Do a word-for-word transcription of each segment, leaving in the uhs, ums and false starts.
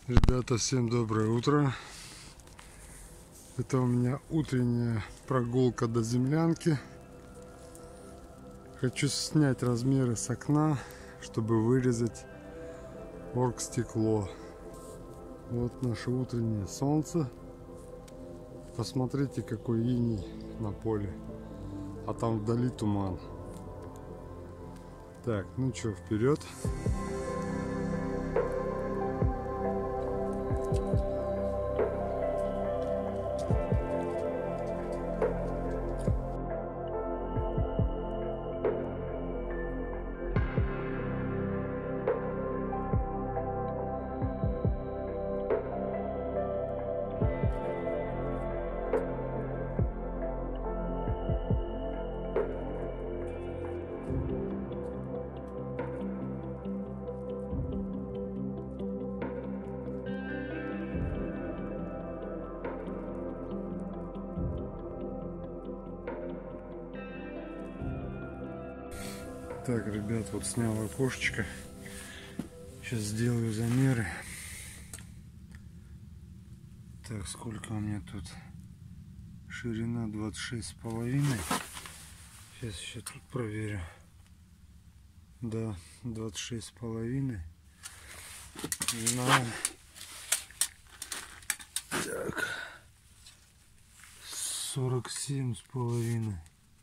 Ребята, всем доброе утро. Это у меня утренняя прогулка до землянки. Хочу снять размеры с окна, чтобы вырезать оргстекло. Вот наше утреннее солнце. Посмотрите, какой иней на поле. А там вдали туман. Так, ну что, вперед. Так, ребят, вот снял окошечко. Сейчас сделаю замеры. Так, сколько у меня тут? Ширина двадцать шесть с половиной. Сейчас еще тут проверю. Да, двадцать шесть с половиной. На... Так. сорок семь с половиной.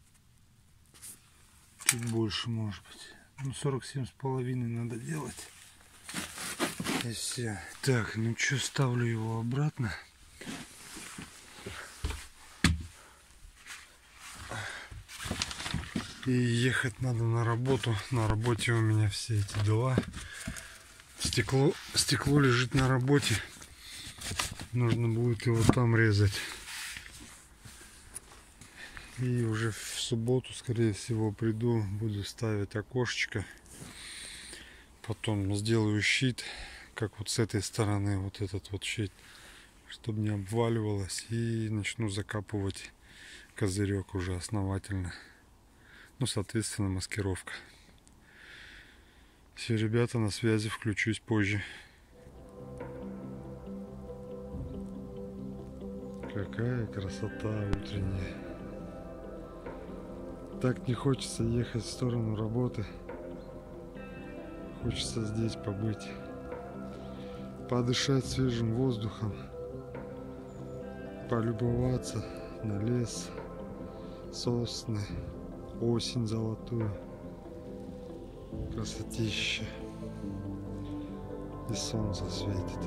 Чуть больше, может быть. Ну, сорок семь с половиной надо делать. И все. Так, ну что, ставлю его обратно. И ехать надо на работу. На работе у меня все эти дела. Стекло, стекло лежит на работе. Нужно будет его там резать. И уже в субботу, скорее всего, приду, буду ставить окошечко. Потом сделаю щит, как вот с этой стороны, вот этот вот щит, чтобы не обваливалось. И начну закапывать козырек уже основательно. Ну, соответственно, маскировка. Все, ребята, на связи, включусь позже. Какая красота утренняя. Так не хочется ехать в сторону работы. Хочется здесь побыть. Подышать свежим воздухом. Полюбоваться на лес, сосны, осень золотую. Красотища. И солнце светит.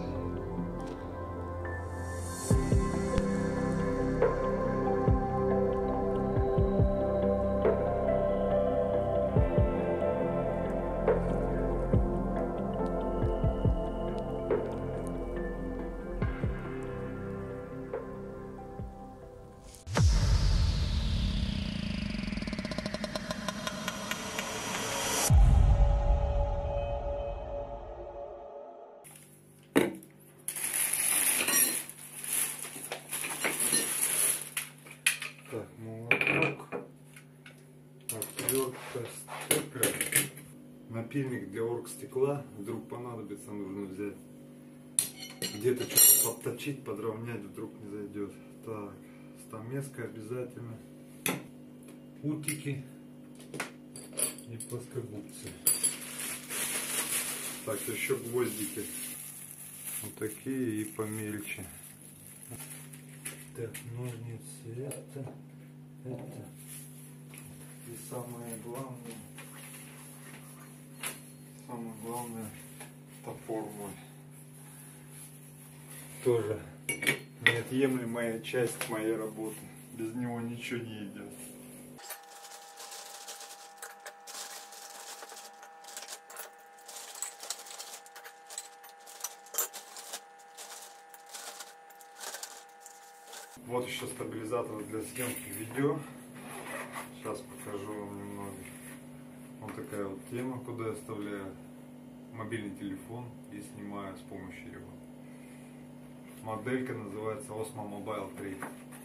Так, молоток, отвертка, стекла, напильник для оргстекла. Вдруг понадобится, нужно взять. Где-то что-то подточить, подровнять, вдруг не зайдет. Так, стамеска обязательно, утики и плоскогубцы. Так, еще гвоздики. Вот такие и помельче. Так, ножницы, это, это. И самое главное, самое главное, топор мой. Тоже неотъемлемая часть моей работы. Без него ничего не идет. Вот еще стабилизатор для съемки видео. Сейчас покажу вам немного. Вот такая вот тема, куда я вставляю мобильный телефон и снимаю с помощью его. Моделька называется Osmo Mobile три.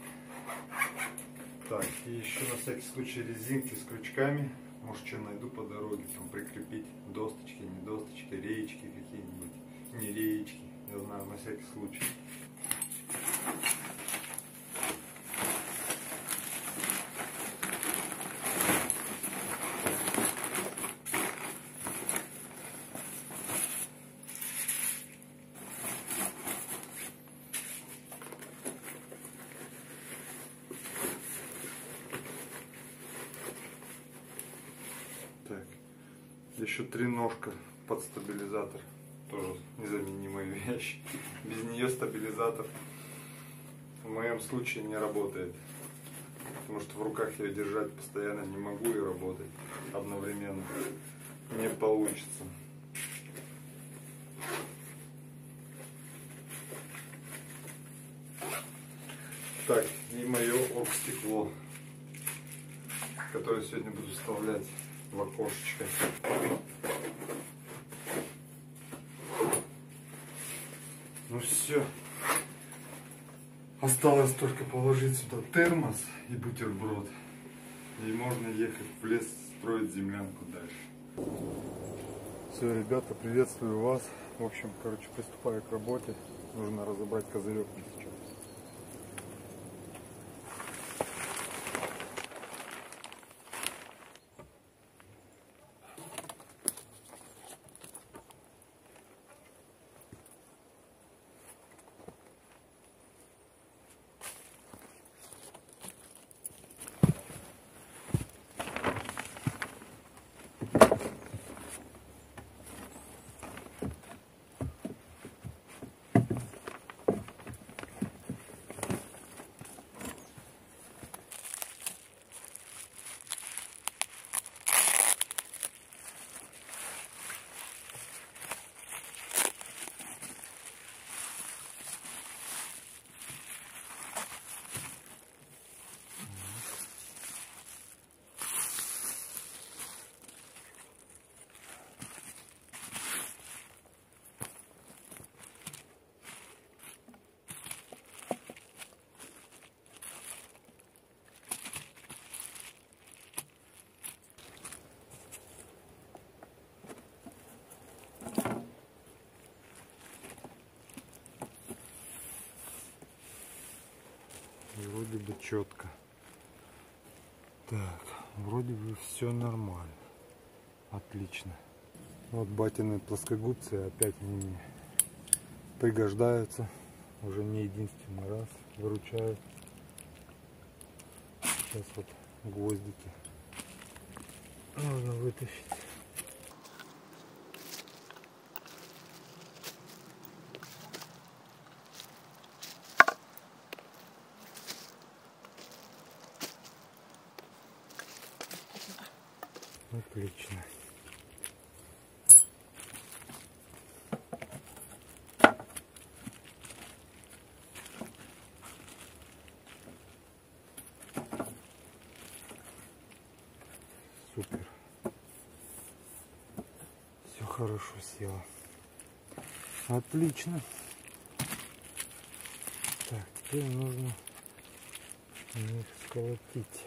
Так, и еще на всякий случай резинки с крючками. Может, что найду по дороге, там прикрепить досточки, не досточки, реечки какие-нибудь, не реечки. Я знаю, на всякий случай. Так, еще треножка под стабилизатор, тоже незаменимая вещь. Без нее стабилизатор в моем случае не работает, потому что в руках я держать постоянно не могу и работать одновременно не получится. Так, и мое оргстекло, которое сегодня буду вставлять в окошечко. Ну все. Осталось только положить сюда термос и бутерброд. И можно ехать в лес строить землянку дальше. Все, ребята, приветствую вас. В общем, короче, приступаю к работе. Нужно разобрать козырек сейчас. Вроде бы четко. Так, вроде бы все нормально. Отлично. Вот батины плоскогубцы опять они пригождаются. Уже не единственный раз выручают. Сейчас вот гвоздики нужно вытащить. Отлично. Супер. Все хорошо село. Отлично. Так, теперь нужно их сколотить.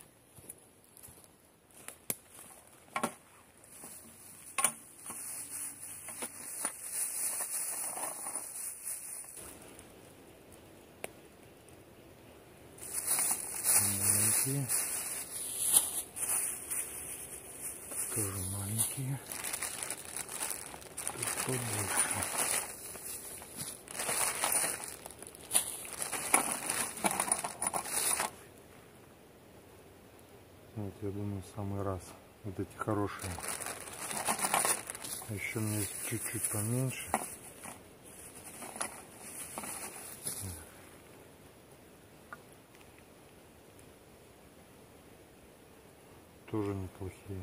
Маленькие. Тоже маленькие. Тут побольше. Вот, я думаю, в самый раз. Вот эти хорошие. А еще у меня есть чуть-чуть поменьше. Тоже неплохие.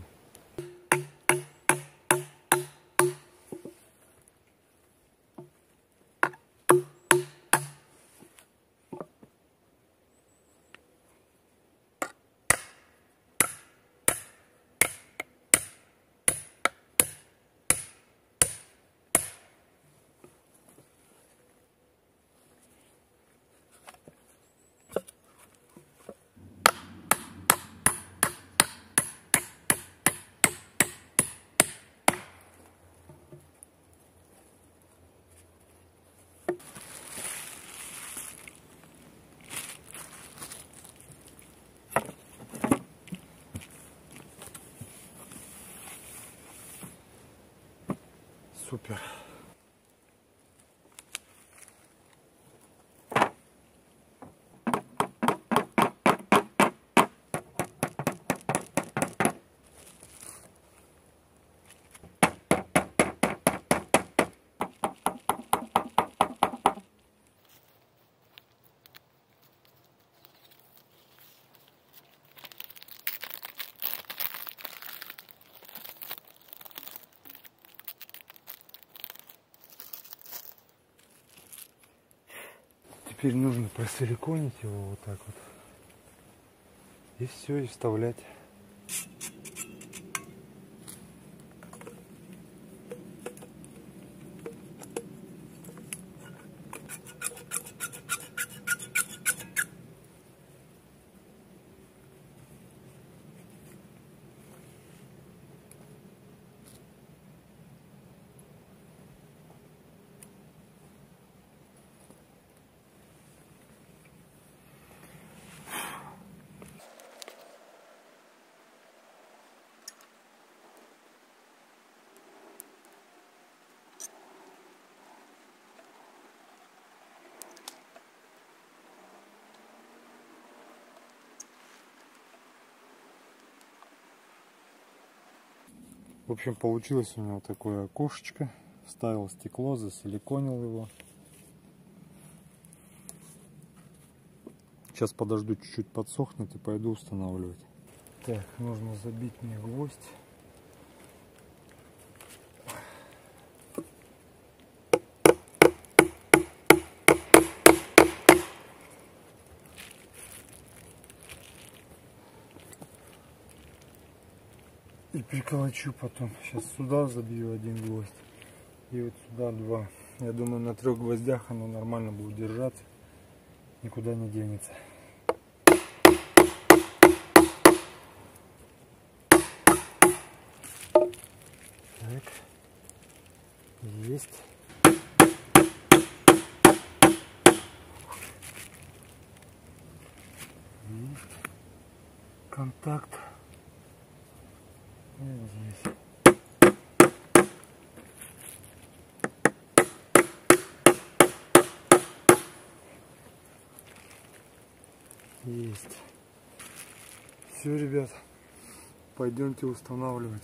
Супер. Теперь нужно просиликонить его вот так вот. И все, и вставлять. В общем, получилось у него такое окошечко. Вставил стекло, засиликонил его. Сейчас подожду, чуть-чуть подсохнет и пойду устанавливать. Так, нужно забить мне гвоздь. И приколочу потом. Сейчас сюда забью один гвоздь. И вот сюда два. Я думаю, на трех гвоздях оно нормально будет держаться. Никуда не денется. Так. Есть. И контакт. Здесь. Есть. Все, ребят, пойдемте устанавливать.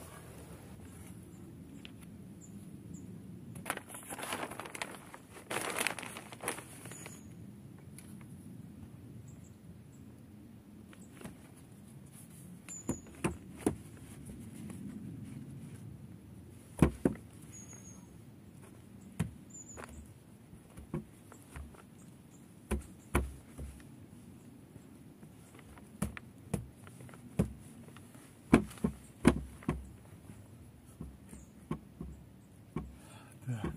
Так.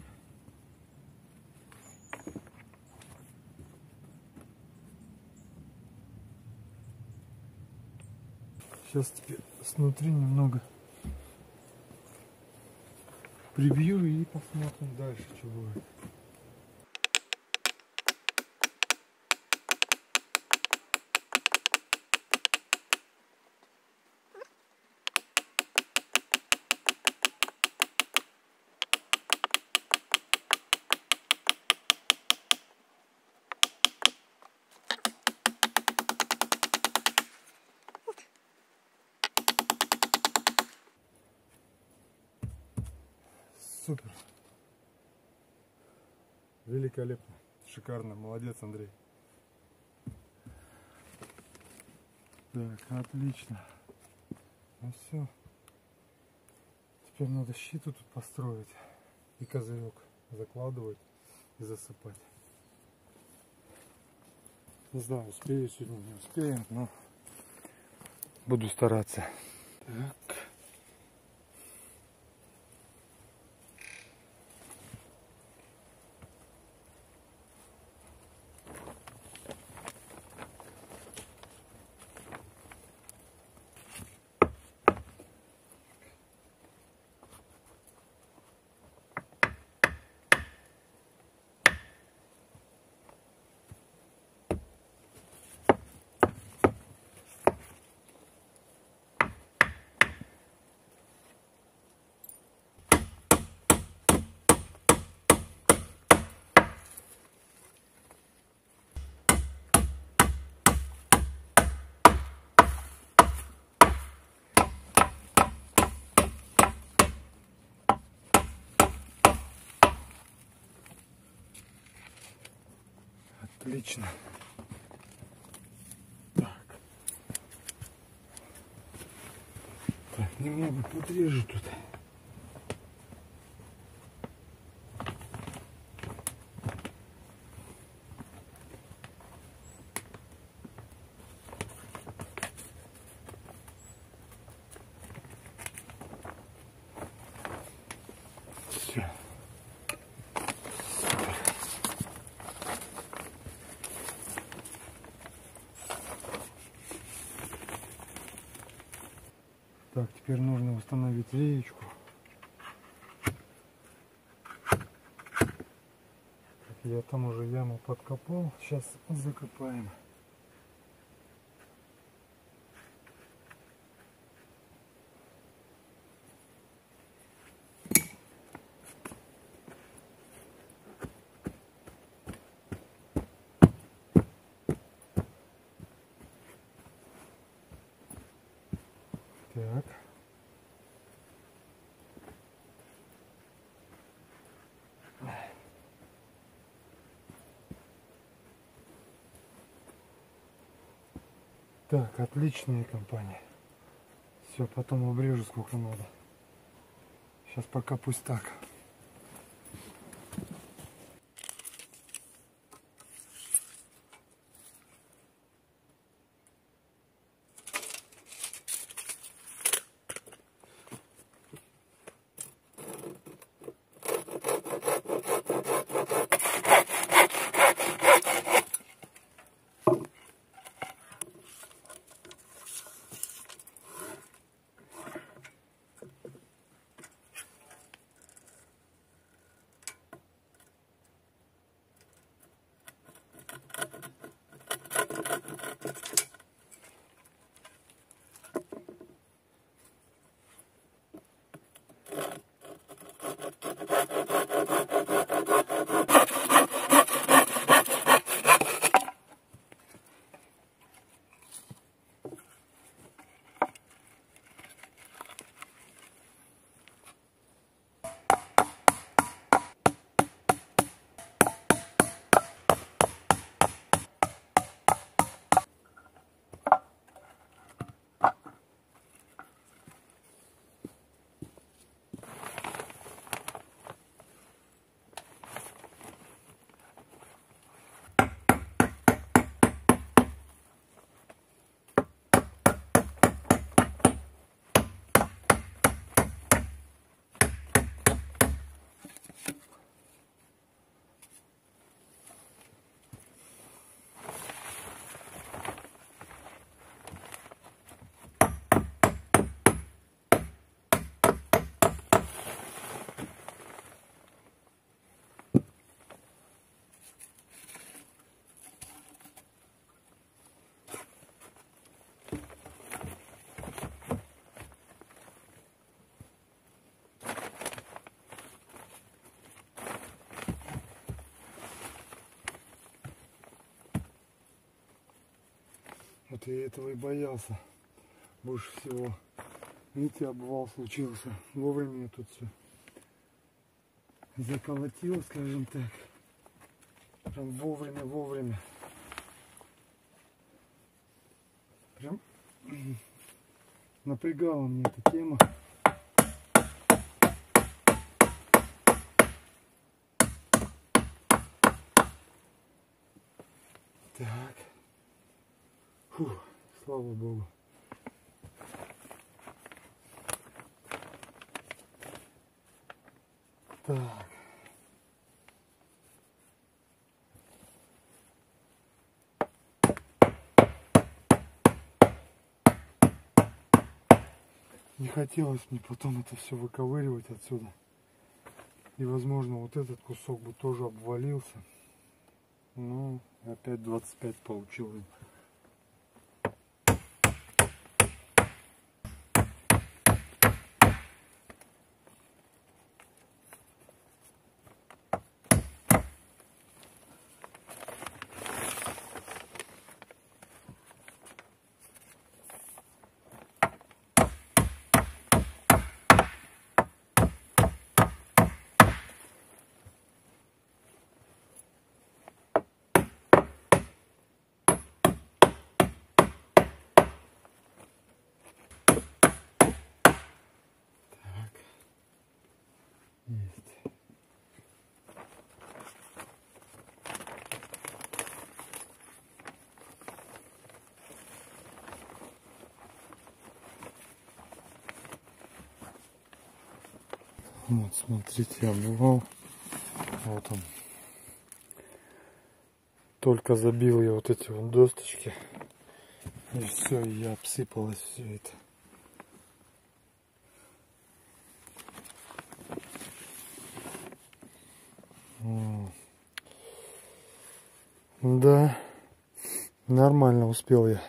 Сейчас теперь снутри немного прибью и посмотрим дальше, что будет. Супер. Великолепно. Шикарно. Молодец, Андрей. Так, отлично. Ну все. Теперь надо щиту тут построить. И козырек закладывать и засыпать. Не знаю, успею сегодня, не успеем, но буду стараться. Так. Отлично. Так. Так, немного подрежу тут. Все. Так, теперь нужно установить реечку. Я там уже яму подкопал. Сейчас закопаем. Так. Так, отличная компания. Все, потом обрежу сколько надо. Сейчас пока пусть так. Вот я этого и боялся больше всего. Видите, обвал случился. Вовремя я тут все заколотил, скажем так. Прям вовремя, вовремя. Прям напрягала мне эта тема. Так. Фух, слава богу. Так. Не хотелось мне потом это все выковыривать отсюда. И возможно вот этот кусок бы тоже обвалился. Ну, опять двадцать пять получилось. Вот, смотрите, обвал. Вот он. Только забил я вот эти вот досточки. И все, и обсыпалось все это. Да, нормально успел я.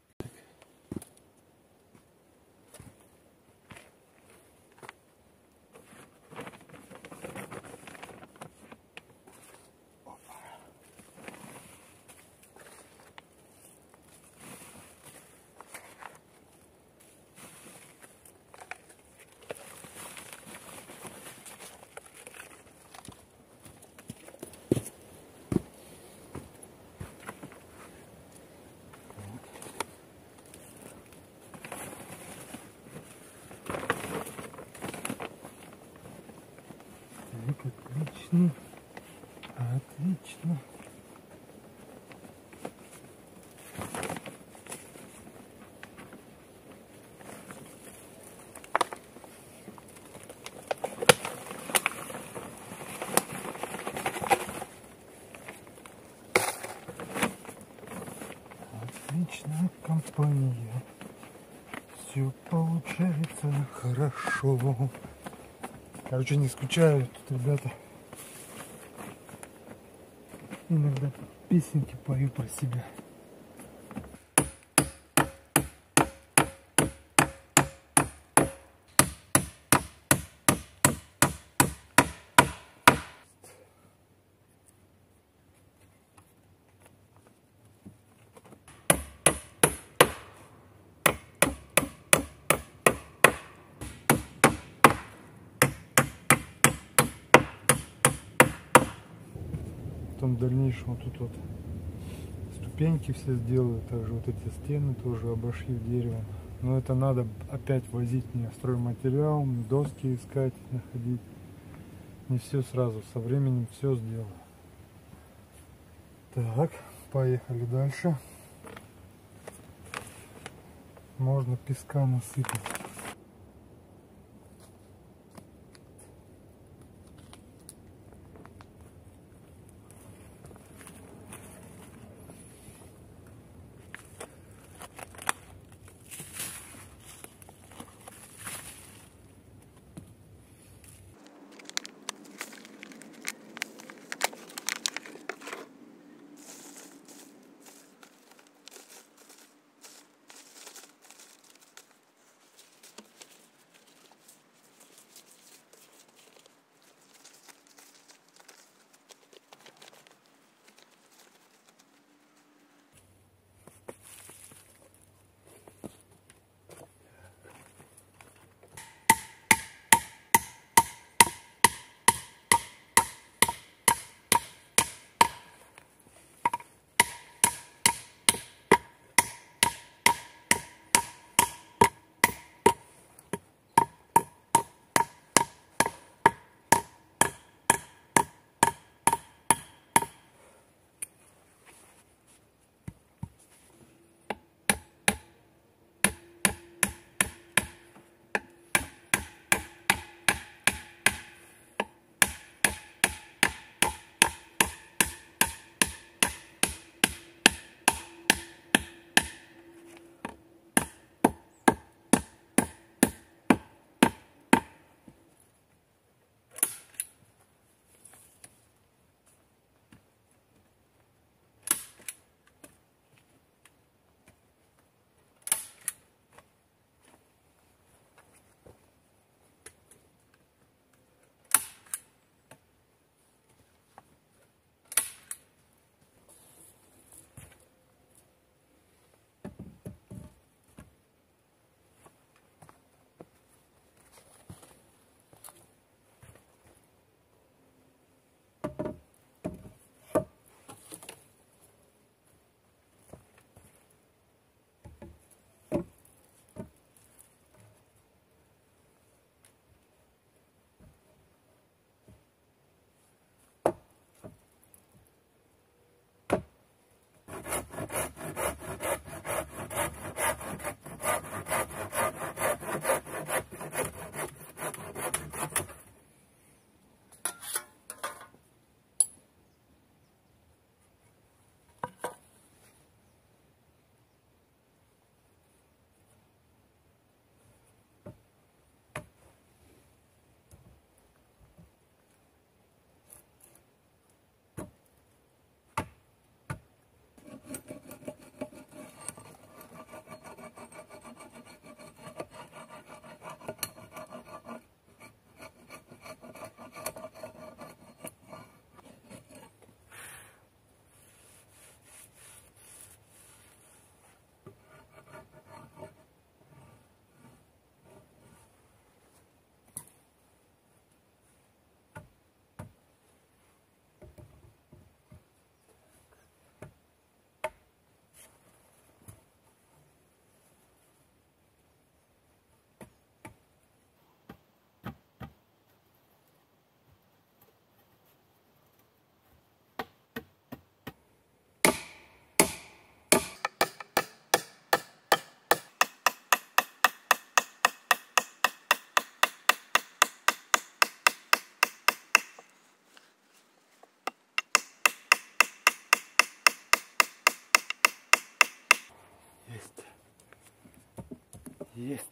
Отлично, отлично. Отличная компания. Все получается хорошо. Короче, не скучаю тут, ребята. Иногда песенки пою про себя. Потом в дальнейшем вот тут вот ступеньки все сделаю, также вот эти стены тоже обошью деревом. Но это надо опять возить мне стройматериал, доски искать, находить. Не все сразу, со временем все сделаю. Так, поехали дальше. Можно песка насыпать. Есть.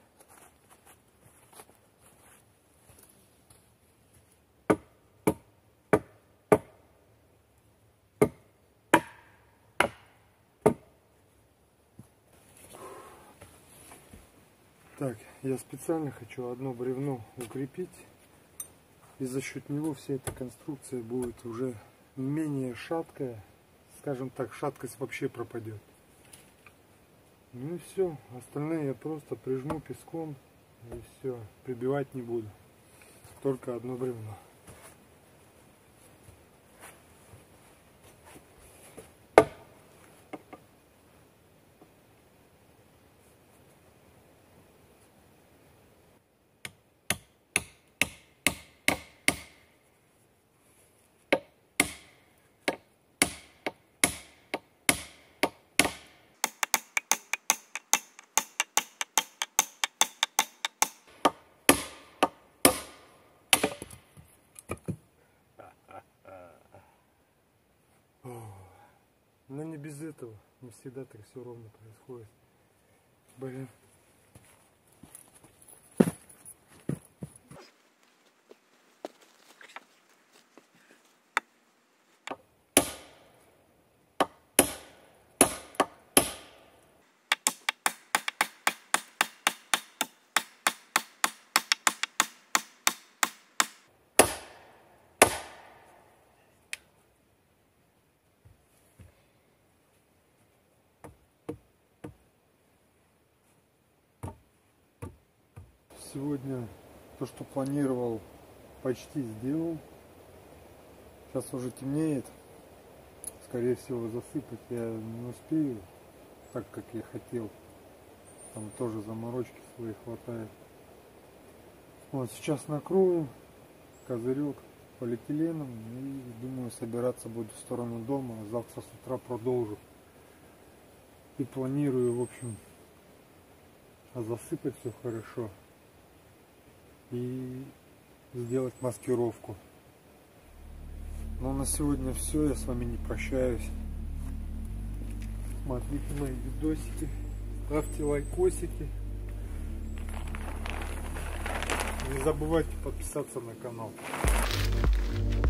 Так, я специально хочу одно бревно укрепить, и за счет него вся эта конструкция будет уже менее шаткая, скажем так, шаткость вообще пропадет. Ну и все, остальные я просто прижму песком, и все, прибивать не буду, только одно бревно. Но не без этого, не всегда так все ровно происходит. Блин. Сегодня то, что планировал, почти сделал. Сейчас уже темнеет. Скорее всего, засыпать я не успею так, как я хотел. Там тоже заморочки свои хватает. Вот сейчас накрою козырек полиэтиленом и думаю, собираться буду в сторону дома. Завтра с утра продолжу. И планирую, в общем, засыпать все хорошо и сделать маскировку. Но на сегодня все, я с вами не прощаюсь. Смотрите мои видосики, ставьте лайкосики, не забывайте подписаться на канал.